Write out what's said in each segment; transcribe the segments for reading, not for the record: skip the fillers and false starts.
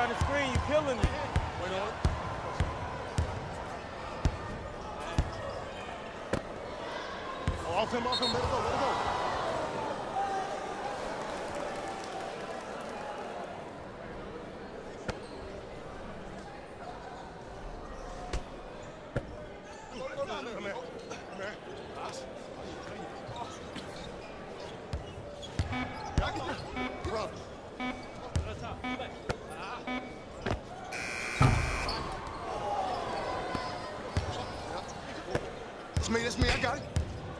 behind the screen. You're killing me. Wait on it. Oh, off him, let it go. Come here. Brother. It's me, I got it.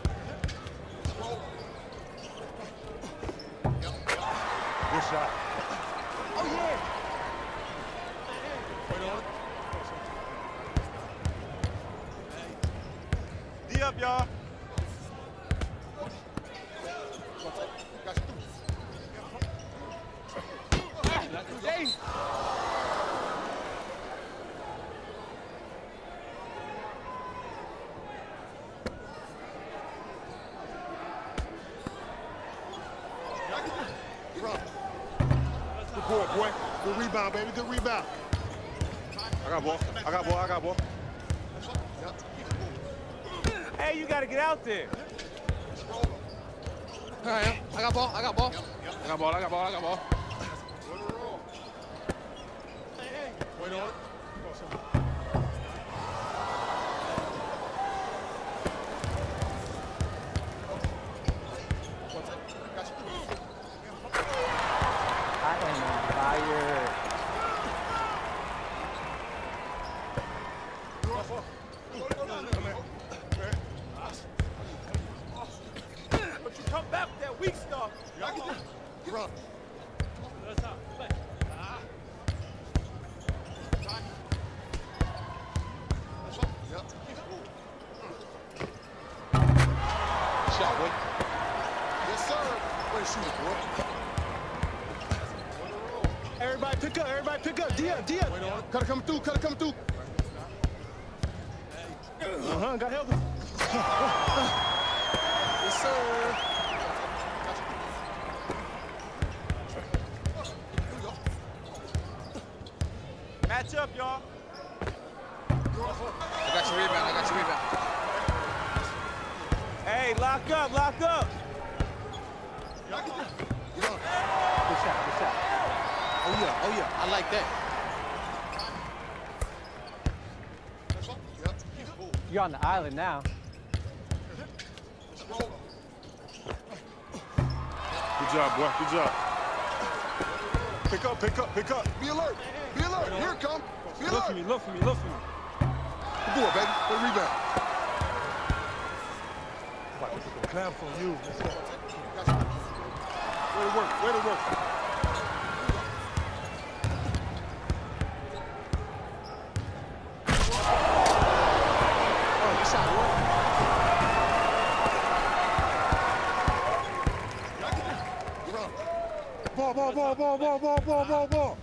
Good shot. Oh, yeah. Wait on it. D up, y'all. Hey. Good boy. Good rebound, baby. Good rebound. I got ball. Hey, you got to get out there. All right, I got ball. I got ball. Wait on it. I am on fire. But you come back with that weak stuff. Run. Shot, boy. Yes, sir. Way to shoot it, boy. Everybody pick up. D up. Cut it coming through. Got help him. Yes, sir. Match up, y'all. I got your rebound. Hey, lock up. Good shot. Oh, yeah. I like that. You're on the island now. Good job, boy. Good job. Pick up. Be alert. Here it come. Be alert. Look for me. Good boy, baby. Good rebound. Clap for you. Way to work. Oh, good shot, boy. Ball.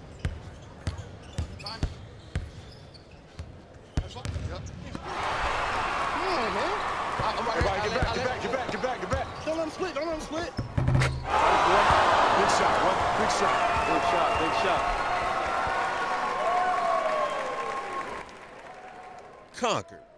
Come on, man. Everybody get back. Don't let him split. Big shot. Conquered.